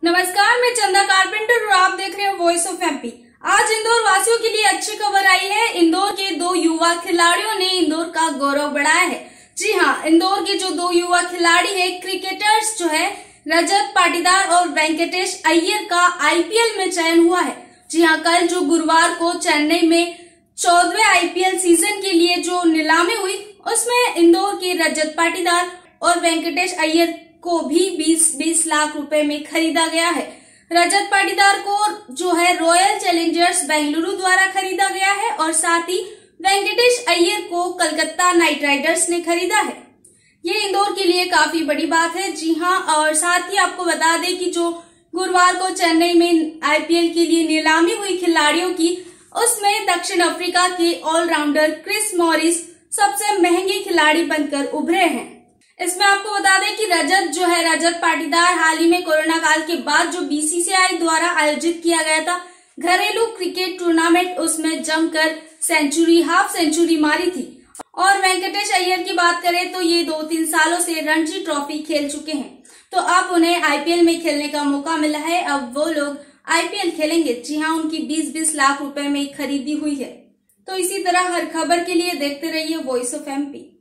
नमस्कार, मैं चंदा कारपेंटर और आप देख रहे हैं वॉइस ऑफ एमपी। आज इंदौर वासियों के लिए अच्छी खबर आई है। इंदौर के दो युवा खिलाड़ियों ने इंदौर का गौरव बढ़ाया है। जी हाँ, इंदौर के जो दो युवा खिलाड़ी है, क्रिकेटर्स जो है रजत पाटीदार और वेंकटेश अय्यर का आईपीएल में चयन हुआ है। जी हाँ, कल जो गुरुवार को चेन्नई में 14वें आईपीएल सीजन के लिए जो नीलामी हुई, उसमें इंदौर के रजत पाटीदार और वेंकटेश अय्यर को भी 20-20 लाख रुपए में खरीदा गया है। रजत पाटीदार को जो है रॉयल चैलेंजर्स बेंगलुरु द्वारा खरीदा गया है और साथ ही वेंकटेश अय्यर को कलकत्ता नाइट राइडर्स ने खरीदा है। ये इंदौर के लिए काफी बड़ी बात है। जी हाँ, और साथ ही आपको बता दें कि जो गुरुवार को चेन्नई में आईपीएल के लिए नीलामी हुई खिलाड़ियों की, उसमें दक्षिण अफ्रीका के ऑलराउंडर क्रिस मॉरिस सबसे महंगे खिलाड़ी बनकर उभरे हैं। इसमें आपको बता दें कि रजत पाटीदार हाल ही में कोरोना काल के बाद जो बीसीसीआई द्वारा आयोजित किया गया था घरेलू क्रिकेट टूर्नामेंट, उसमें जमकर हाफ सेंचुरी मारी थी। और वेंकटेश अय्यर की बात करें तो ये 2-3 सालों से रणजी ट्रॉफी खेल चुके हैं, तो अब उन्हें आईपीएल में खेलने का मौका मिला है। अब वो लोग आईपीएल खेलेंगे। जी हाँ, उनकी 20-20 लाख रुपए में खरीदी हुई है। तो इसी तरह हर खबर के लिए देखते रहिए वॉइस ऑफ एमपी।